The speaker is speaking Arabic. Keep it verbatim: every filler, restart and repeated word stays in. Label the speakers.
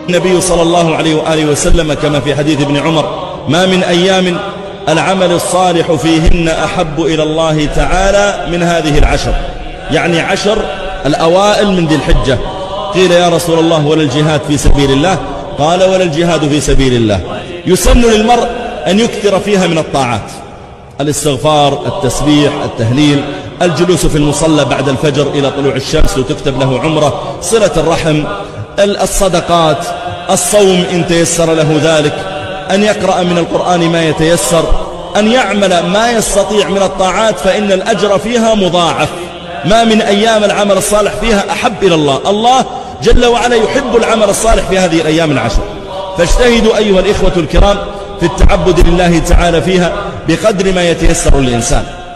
Speaker 1: النبي صلى الله عليه وآله وسلم كما في حديث ابن عمر: ما من أيام العمل الصالح فيهن أحب إلى الله تعالى من هذه العشر، يعني عشر الأوائل من ذي الحجة. قيل: يا رسول الله ولا الجهاد في سبيل الله؟ قال: ولا الجهاد في سبيل الله. يسن للمرء أن يكثر فيها من الطاعات: الاستغفار، التسبيح، التهليل، الجلوس في المصلى بعد الفجر إلى طلوع الشمس وتكتب له عمره، صلة الرحم، الصدقات، الصوم إن تيسر له ذلك، أن يقرأ من القرآن ما يتيسر، أن يعمل ما يستطيع من الطاعات، فإن الأجر فيها مضاعف. ما من أيام العمل الصالح فيها أحب إلى الله. الله جل وعلا يحب العمل الصالح في هذه الأيام العشر، فاجتهدوا أيها الإخوة الكرام في التعبد لله تعالى فيها بقدر ما يتيسر للإنسان.